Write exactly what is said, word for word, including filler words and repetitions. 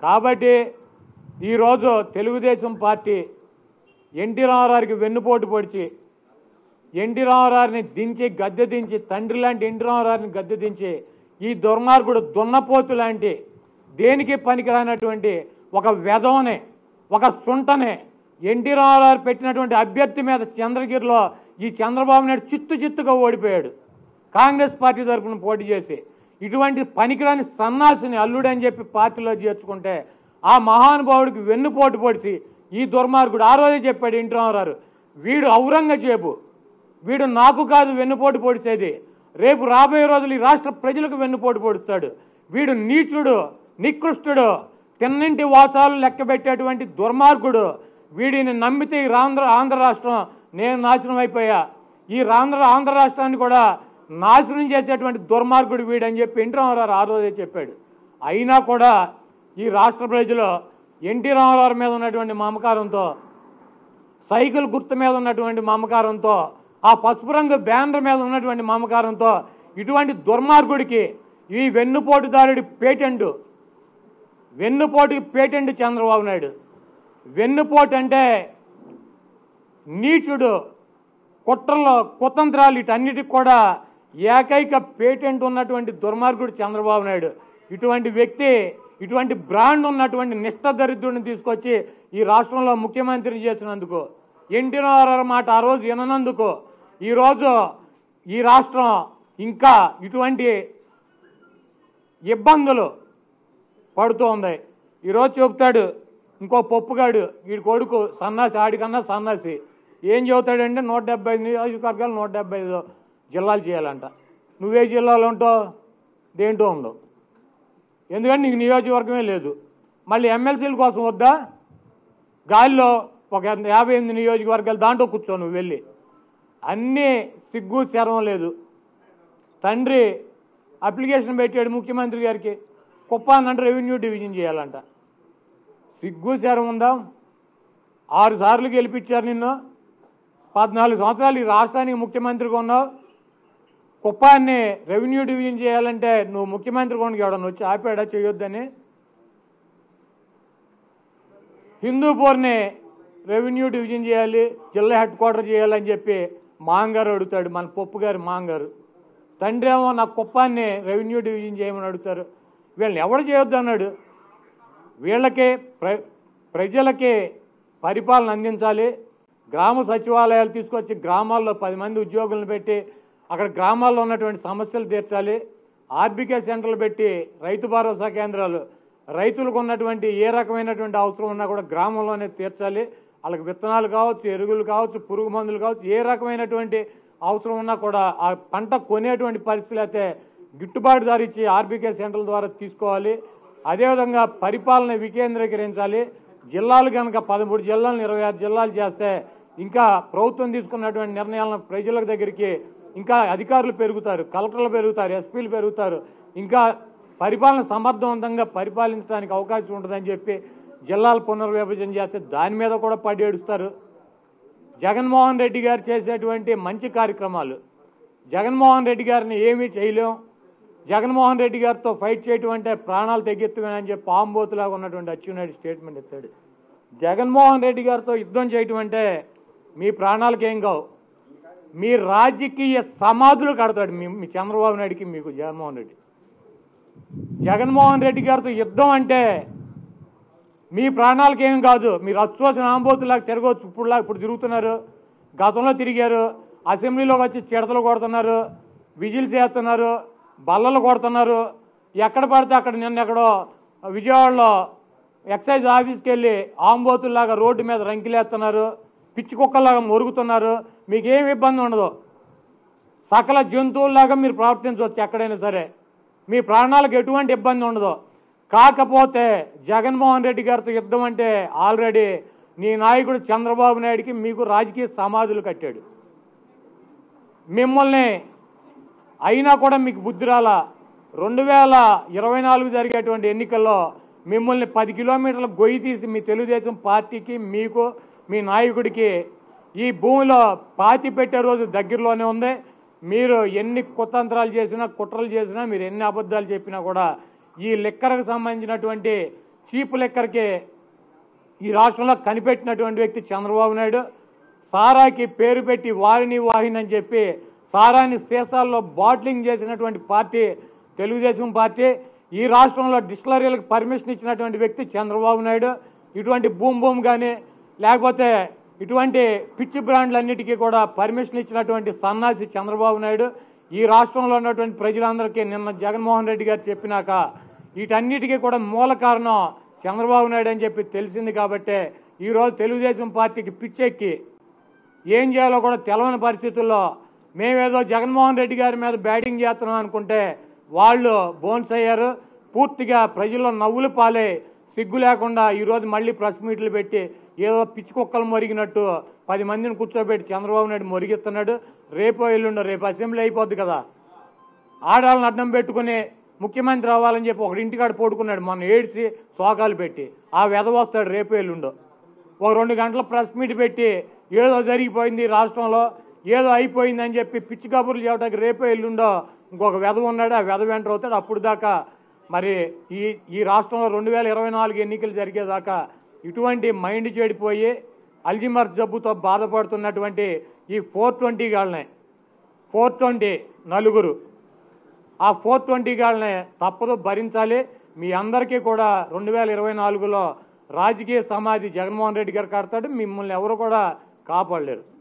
కాబట్టి ఈరోజు Telugu Desam party NT రామారావుకి వెన్నుపోటు పొడిచి ఎన్టీ రామారావుని దించి గద్దె దించి తండ్రి లాంటి ఎన్టీ రామారావుని గద్దె దించి ఈ దుర్మార్గుడు దున్నపోతు లాంటి దేనికి పనికిరానటువంటి ఒక వెధవనే ఒక సుంటనే ఎన్టీ రామారావు పెట్టినటువంటి అభ్యర్థి మీద చంద్రగిరిలో ఈ చంద్రబాబు నాయుడు చిత్తు చిత్తుగా ఓడిపోయాడు కాంగ్రెస్ పార్టీ తరఫున పోటీ చేసి. ఇటువంటి పనికిరాని సన్నాసిని అల్లుడని చెప్పి పార్టీలో చేర్చుకుంటే ఆ మహానుభావుడికి వెన్నుపోటు పొడిచి ఈ దుర్మార్గుడు ఆ రోజే చెప్పాడు ఎన్టీ రామారావు, వీడు ఔరంగజేబు, వీడు నాకు కాదు వెన్నుపోటు పొడిచేది, రేపు రాబోయే రోజులు ఈ రాష్ట్ర ప్రజలకు వెన్నుపోటు పొడుస్తాడు, వీడు నీచుడు నికృష్టుడు తిన్నింటి వాసాలు లెక్కబెట్టేటువంటి దుర్మార్గుడు, వీడిని నమ్మితే ఈ ఆంధ్ర ఆంధ్ర రాష్ట్రం నేను నాశనం అయిపోయా, ఈ ఆంధ్ర ఆంధ్ర రాష్ట్రాన్ని కూడా నాశనం చేసేటువంటి దుర్మార్గుడు వీడని చెప్పి ఎన్టీ రామారావు ఆ రోజే చెప్పాడు. అయినా కూడా ఈ రాష్ట్ర ప్రజలు ఎన్టీ రామారావు మీద ఉన్నటువంటి మమకారంతో, సైకిల్ గుర్తు మీద ఉన్నటువంటి మమకారంతో, ఆ పసుపు రంగు బ్యానర్ మీద ఉన్నటువంటి మమకారంతో ఇటువంటి దుర్మార్గుడికి ఈ వెన్నుపోటుదారుడి పేటెంట్ వెన్నుపోటుకి పేటెంట్ చంద్రబాబు నాయుడు. వెన్నుపోటు అంటే నీచుడు, కుట్రలో కుతంత్రాలు వీటన్నిటికి కూడా ఏకైక పేటెంట్ ఉన్నటువంటి దుర్మార్గుడు చంద్రబాబు నాయుడు. ఇటువంటి వ్యక్తి, ఇటువంటి బ్రాండ్ ఉన్నటువంటి నిష్ఠ దరిద్రుడిని తీసుకొచ్చి ఈ రాష్ట్రంలో ముఖ్యమంత్రిని చేసినందుకు, ఎన్టీ రామారావు మాట ఆ రోజు విననందుకు ఈరోజు ఈ రాష్ట్రం ఇంకా ఇటువంటి ఇబ్బందులు పడుతూ ఉంది. ఈరోజు చెబుతాడు ఇంకో పప్పుగాడు, వీడి కొడుకు సన్నాసి, ఆడికన్నా సన్నాసి ఏం చెబుతాడంటే నూట డెబ్బై ఐదు నియోజకవర్గాలు నూట డెబ్బై ఐదు జిల్లాలు చేయాలంట. నువ్వే జిల్లాలో ఉంటావు, దేంటో ఉండవు, ఎందుకంటే నీకు నియోజకవర్గమే లేదు. మళ్ళీ ఎమ్మెల్సీల కోసం వద్దా, గాలిలో ఒక యాభై ఎనిమిది నియోజకవర్గాలు దాంట్లో కూర్చో నువ్వు వెళ్ళి. అన్నీ సిగ్గు శరం లేదు. తండ్రి అప్లికేషన్ పెట్టాడు ముఖ్యమంత్రి గారికి, కుప్పానంటే రెవెన్యూ డివిజన్ చేయాలంట. సిగ్గు శరం ఉందా? ఆరు సార్లు గెలిపించారు నిన్ను, పద్నాలుగు సంవత్సరాలు ఈ రాష్ట్రానికి ముఖ్యమంత్రిగా ఉన్నావు. కుప్పాన్ని రెవెన్యూ డివిజన్ చేయాలంటే నువ్వు ముఖ్యమంత్రి కొనుక ఎవడన్నా వచ్చి ఆపాడా చేయొద్దని? హిందూపూర్ని రెవెన్యూ డివిజన్ చేయాలి, జిల్లా హెడ్ క్వార్టర్ చేయాలని చెప్పి మాంగారు అడుగుతాడు, మన పప్పు గారు మాంగారు. తండ్రి ఏమో నా కుప్పాన్ని రెవెన్యూ డివిజన్ చేయమని అడుగుతారు. వీళ్ళని ఎవడు చేయొద్దు అన్నాడు? వీళ్ళకి ప్ర ప్రజలకి పరిపాలన అందించాలి. గ్రామ సచివాలయాలు తీసుకొచ్చి గ్రామాల్లో పది మంది ఉద్యోగులను పెట్టి అక్కడ గ్రామాల్లో ఉన్నటువంటి సమస్యలు తీర్చాలి. ఆర్బీకే సెంటర్లు పెట్టి రైతు భరోసా కేంద్రాలు, రైతులకు ఉన్నటువంటి ఏ రకమైనటువంటి అవసరం ఉన్నా కూడా గ్రామంలోనే తీర్చాలి. వాళ్ళకి విత్తనాలు కావచ్చు, ఎరువులు కావచ్చు, పురుగు మందులు కావచ్చు, ఏ రకమైనటువంటి అవసరం ఉన్నా కూడా ఆ పంట కొనేటువంటి పరిస్థితులు అయితే గిట్టుబాటు ధర ఇచ్చి ఆర్బీకే సెంటర్ల ద్వారా తీసుకోవాలి. అదేవిధంగా పరిపాలన వికేంద్రీకరించాలి. జిల్లాలు కనుక పదమూడు జిల్లాలను ఇరవై ఆరు జిల్లాలు చేస్తే ఇంకా ప్రభుత్వం తీసుకున్నటువంటి నిర్ణయాలను ప్రజల దగ్గరికి ఇంకా అధికారులు పెరుగుతారు, కలెక్టర్లు పెరుగుతారు, ఎస్పీలు పెరుగుతారు, ఇంకా పరిపాలన సమర్థవంతంగా పరిపాలించడానికి అవకాశం ఉంటుందని చెప్పి జిల్లాల పునర్విభజన చేస్తే దాని మీద కూడా పడి ఏడుస్తారు. జగన్మోహన్ రెడ్డి గారు చేసేటువంటి మంచి కార్యక్రమాలు, జగన్మోహన్ రెడ్డి గారిని ఏమీ చేయలేం, జగన్మోహన్ రెడ్డి గారితో ఫైట్ చేయటం అంటే ప్రాణాలు తెగెత్తుమని చెప్పి పాంబోతులాగా ఉన్నటువంటి అచ్చెన్నాయుడు స్టేట్మెంట్ ఇస్తాడు. జగన్మోహన్ రెడ్డి గారితో యుద్ధం చేయటం అంటే మీ ప్రాణాలకు ఏం కావు, మీ రాజకీయ సమాధులు కడతాడు మీ మీ చంద్రబాబు నాయుడికి, మీకు జగన్మోహన్ రెడ్డి. జగన్మోహన్ రెడ్డి గారితో యుద్ధం అంటే మీ ప్రాణాలకు ఏం కాదు, మీరు అచ్చోసిన ఆంబోతులాగా తిరగవచ్చు. ఇప్పుడులా ఇప్పుడు తిరుగుతున్నారు, గతంలో తిరిగారు, అసెంబ్లీలోకి వచ్చి చిడతలు కొడుతున్నారు, విజిల్స్ వేస్తున్నారు, బల్లలు కొడుతున్నారు. ఎక్కడ పడితే అక్కడ నిన్న ఎక్కడో విజయవాడలో ఎక్సైజ్ ఆఫీస్కి వెళ్ళి ఆంబోతుల్లాగా రోడ్డు మీద రంకిలేస్తున్నారు, పిచ్చి కుక్కల్లాగా మొరుగుతున్నారు. మీకేం ఇబ్బంది ఉండదు, సకల జంతువుల్లాగా మీరు ప్రవర్తించవచ్చు ఎక్కడైనా సరే, మీ ప్రాణాలకు ఎటువంటి ఇబ్బంది ఉండదు. కాకపోతే జగన్మోహన్ రెడ్డి గారితో యుద్ధం అంటే ఆల్రెడీ నీ నాయకుడు చంద్రబాబు నాయుడికి మీకు రాజకీయ సమాధులు కట్టాడు. మిమ్మల్ని అయినా కూడా మీకు బుద్ధి రాలా. రెండు వేల ఇరవై నాలుగు జరిగేటువంటి ఎన్నికల్లో మిమ్మల్ని పది కిలోమీటర్ల గొయ్యి తీసి మీ తెలుగుదేశం పార్టీకి, మీకు, మీ నాయకుడికి ఈ భూమిలో పాతి పెట్టే రోజు దగ్గరలోనే ఉంది. మీరు ఎన్ని కుతంత్రాలు చేసినా, కుట్రలు చేసినా, మీరు ఎన్ని అబద్ధాలు చెప్పినా కూడా ఈ లిక్కర్కు సంబంధించినటువంటి చీప్ లెక్కర్కి ఈ రాష్ట్రంలో కనిపెట్టినటువంటి వ్యక్తి చంద్రబాబు నాయుడు. సారాకి పేరు పెట్టి వారిని వాహిని అని చెప్పి సారాని సీసాల్లో బాట్లింగ్ చేసినటువంటి పార్టీ తెలుగుదేశం పార్టీ. ఈ రాష్ట్రంలో డిస్టిలరీలకు పర్మిషన్ ఇచ్చినటువంటి వ్యక్తి చంద్రబాబు నాయుడు. ఇటువంటి బూమ్ బూమ్ కానీ లేకపోతే ఇటువంటి పిచ్చి బ్రాండ్లన్నిటికీ కూడా పర్మిషన్ ఇచ్చినటువంటి సన్నాసి చంద్రబాబు నాయుడు. ఈ రాష్ట్రంలో ఉన్నటువంటి ప్రజలందరికీ నిన్న జగన్మోహన్ రెడ్డి గారు చెప్పినాక వీటన్నిటికీ కూడా మూల కారణం చంద్రబాబు నాయుడు అని చెప్పి తెలిసింది. కాబట్టే ఈరోజు తెలుగుదేశం పార్టీకి పిచ్చెక్కి ఏం చేయాలో కూడా తెలవని పరిస్థితుల్లో మేమేదో జగన్మోహన్ రెడ్డి గారి మీద బ్యాటింగ్ చేస్తున్నాం అనుకుంటే వాళ్ళు బోన్స్ అయ్యారు. పూర్తిగా ప్రజల్లో నవ్వులు పాలై సిగ్గు లేకుండా ఈరోజు మళ్ళీ ప్రెస్ మీట్లు పెట్టి ఏదో పిచ్చి కుక్కలు మొరిగినట్టు పది మందిని కూర్చోబెట్టి చంద్రబాబు నాయుడు మొరిగిస్తున్నాడు. రేపో ఎల్లుండో రేపు అసెంబ్లీ అయిపోద్ది కదా, ఆడాలను అడ్డం పెట్టుకుని ముఖ్యమంత్రి అవ్వాలని చెప్పి ఒకటి ఇంటికాడ పోడుకున్నాడు మొన్న ఏడ్చి శోకాలు పెట్టి. ఆ వెధవ వస్తాడు రేపో ఎల్లుండో. ఒక రెండు గంటల ప్రెస్ మీట్ పెట్టి ఏదో జరిగిపోయింది రాష్ట్రంలో, ఏదో అయిపోయిందని చెప్పి పిచ్చి కబుర్లు చెప్పడానికి రేపో ఎల్లుండో ఇంకొక వెధవ ఉన్నాడు. ఆ వెధవ ఎంటర్ అవుతాడు. అప్పుడు దాకా మరి ఈ ఈ రాష్ట్రంలో రెండు వేల ఇరవై నాలుగు ఎన్నికలు జరిగేదాకా ఇటువంటి మైండ్ చెడిపోయి అల్జిమర్ జబ్బుతో బాధపడుతున్నటువంటి ఈ ఫోర్ ట్వంటీ గాళ్ళనే ఫోర్ ట్వంటీ నలుగురు ఆ ఫోర్ ట్వంటీ గాళ్ళనే తప్పదు భరించాలి. మీ అందరికీ కూడా రెండు వేల ఇరవై నాలుగులో రాజకీయ సమాధి జగన్మోహన్ రెడ్డి గారు కడతాడు. మిమ్మల్ని ఎవరు కూడా కాపాడలేరు.